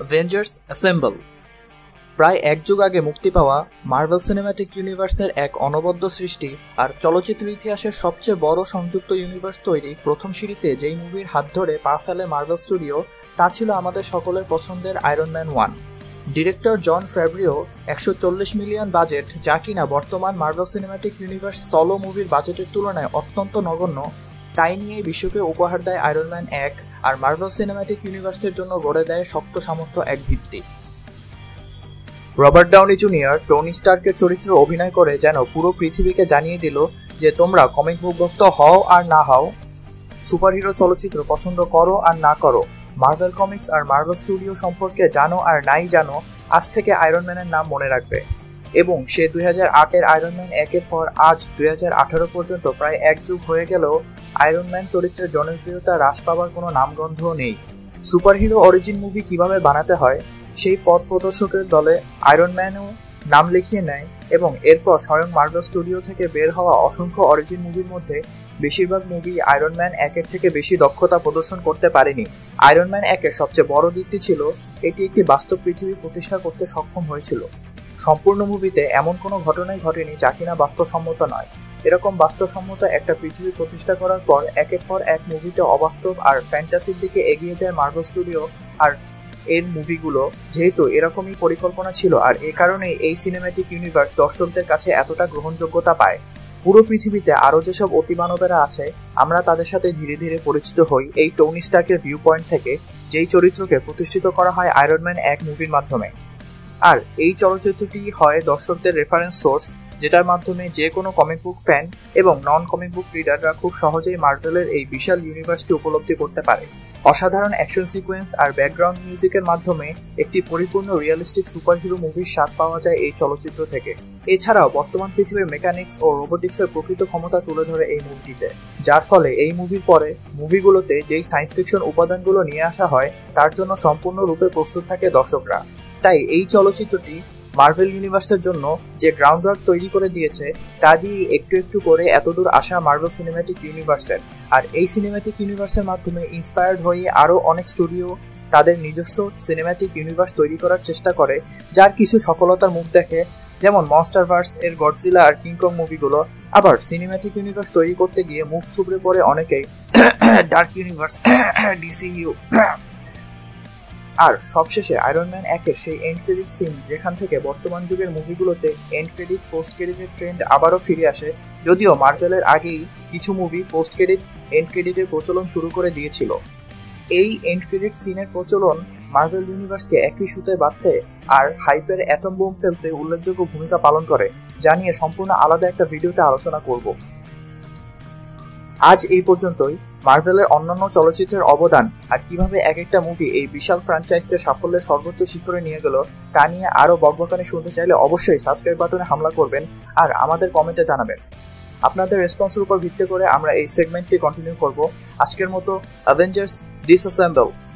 Avengers assemble প্রায় এক যুগ আগে মুক্তি পাওয়া মার্ভেল সিনেম্যাটিক ইউনিভার্সের এক অনবদ্য সৃষ্টি আর চলচ্চিত্র ইতিহাসের সবচেয়ে বড় সংযুক্ত ইউনিভার্স তৈরি প্রথম সিঁড়িতে যেই মুভির হাত ধরে পা ফেলে মার্ভেল স্টুডিও তা ছিল আমাদের সকলের পছন্দের iron man 1। Director Jon Favreau 140 million budget, যা কিনা বর্তমান মার্ভেল সিনেম্যাটিক ইউনিভার্স সলো মুভির বাজেটের তুলনায় অত্যন্ত নগণ্য, তাই নিয়ে বিশ্বকে উপহার দেয় আয়রন ম্যান 1 আর মার্ভেল সিনেম্যাটিক ইউনিভার্সের জন্য গড়ে দেয় শক্ত সামর্থ্য এক ভিত্তি। রবার্ট ডাউনি জুনিয়র টনি স্টার্কের চরিত্রে অভিনয় করে যেন পুরো পৃথিবীকে জানিয়ে দিল যে তোমরা কমিক বুক ভক্ত হও আর না হও, সুপারহিরো চলচ্চিত্র পছন্দ করো আর না করো, মার্ভেল কমিক্স আর মার্ভেল স্টুডিও সম্পর্কে জানো আর নাই জানো, আজ থেকে আয়রন ম্যানের নাম মনে রাখবে। এবং সে 2008-এর আয়রন ম্যান 1-এর পর আজ 2018 পর্যন্ত প্রায় এক যুগ হয়ে গেলেও আয়রন ম্যান চরিত্রের জনপ্রিয়তা হ্রাস পাওয়ার কোনো নামগন্ধও নেই। সুপারহিরো অরিজিন মুভি কিভাবে বানাতে হয় সেই পথ প্রদর্শকের দলে আয়রন ম্যানও নাম লিখিয়ে নেয় এবং এরপর স্বয়ং মার্ভেল স্টুডিও থেকে বের হওয়া অসংখ্য অরিজিন মুভির মধ্যে বেশিরভাগ মুভি আয়রন ম্যান 1-এর থেকে বেশি দক্ষতা প্রদর্শন করতে পারেনি। আয়রন ম্যান 1-এর সবচেয়ে বড় দিকটি ছিল এটি একটি বাস্তব পৃথিবী প্রতিষ্ঠা করতে সক্ষম হয়েছিল। সম্পূর্ণ মুভিতে এমন কোনো ঘটনাই ঘটেনি যা কিনা বাস্তবসম্মত নয়। এরকম বাস্তবসম্মত একটা পৃথিবী প্রতিষ্ঠা করার পর একের পর এক মুভিতে অবাস্তব আর ফ্যান্টাসির দিকে এগিয়ে যায় মার্ভেল স্টুডিও আর এর মুভিগুলো, যেহেতু এরকমই পরিকল্পনা ছিল আর এ কারণেই এই সিনেম্যাটিক ইউনিভার্স দর্শকদের কাছে এতটা গ্রহণযোগ্যতা পায়। পুরো পৃথিবীতে আরও যেসব অতিমানবেরা আছে আমরা তাদের সাথে ধীরে ধীরে পরিচিত হই এই টনি স্টার্কের ভিউ পয়েন্ট থেকে, যেই চরিত্রকে প্রতিষ্ঠিত করা হয় আয়রন ম্যান 1 মুভির মাধ্যমে। আর এই চলচ্চিত্রটি হয় দর্শকদের রেফারেন্স সোর্স, যেটার মাধ্যমে যে কোনো কমিক বুক ফ্যান এবং নন কমিক বুক রিডাররা খুব সহজেই মার্ভেলের এই বিশাল ইউনিভার্সটি উপলব্ধি করতে পারে। অসাধারণ অ্যাকশন সিকোয়েন্স আর ব্যাকগ্রাউন্ড মিউজিকের মাধ্যমে একটি পরিপূর্ণ রিয়েলিস্টিক সুপারহিরো মুভির স্বাদ পাওয়া যায় এই চলচ্চিত্র থেকে। এছাড়াও বর্তমান পৃথিবীর মেকানিক্স ও রোবোটিক্সের প্রকৃত ক্ষমতা তুলে ধরে এই মুভিটিতে, যার ফলে এই মুভির পরে মুভিগুলোতে যেই সায়েন্স ফিকশন উপাদানগুলো নিয়ে আসা হয় তার জন্য সম্পূর্ণরূপে প্রস্তুত থাকে দর্শকরা। তাই এই চলচ্চিত্রটি মার্ভেল ইউনিভার্সের জন্য যে গ্রাউন্ডওয়ার্ক তৈরি করে দিয়েছে তা দিয়ে একটু একটু করে এতদূর আসা মার্ভেল সিনেম্যাটিক ইউনিভার্সের। আর এই সিনেম্যাটিক ইউনিভার্সের মাধ্যমে ইন্সপায়ার্ড হয়ে আরও অনেক স্টুডিও তাদের নিজস্ব সিনেম্যাটিক ইউনিভার্স তৈরি করার চেষ্টা করে, যার কিছু সফলতার মুখ দেখে, যেমন মনস্টারভার্স এর গডজিলা আর কিংকং মুভিগুলো। আবার সিনেম্যাটিক ইউনিভার্স তৈরি করতে গিয়ে মুখ থুবড়ে পড়ে অনেকেই ডার্ক ইউনিভার্স ডিসিইউ। আর সবশেষে আয়রন ম্যান 1-এর সেই এন্ড ক্রেডিট সিন, যেখান থেকে বর্তমান যুগের মুভিগুলোতে এন্ড ক্রেডিট পোস্ট ক্রেডিটের ট্রেন্ড আবারও ফিরে আসে, যদিও মার্ভেলের আগেই কিছু মুভি পোস্ট ক্রেডিট এন্ড ক্রেডিটের প্রচলন শুরু করে দিয়েছিল। এই এন্ড ক্রেডিট সিনের প্রচলন মার্ভেল ইউনিভার্সকে একই সুতে বাঁধতে আর হাইপের অ্যাটম বোম ফেলতে উল্লেখযোগ্য ভূমিকা পালন করে, যা নিয়ে সম্পূর্ণ আলাদা একটা ভিডিওতে আলোচনা করব। আজ এই পর্যন্তই। মার্ভেলের অন্যান্য চলচ্চিত্রের অবদান আর কিভাবে এক একটা মুভি এই বিশাল ফ্র্যাঞ্চাইজকে সাফল্যের সর্বোচ্চ শিখরে নিয়ে গেল তা নিয়ে আরও বকবকানি শুনতে চাইলে অবশ্যই সাবস্ক্রাইব বাটনে হামলা করবেন আর আমাদের কমেন্টে জানাবেন। আপনাদের রেসপন্সের উপর ভিত্তি করে আমরা এই সেগমেন্টটি কন্টিনিউ করব। আজকের মতো অ্যাভেঞ্জার্স ডিসঅ্যাসেম্বল।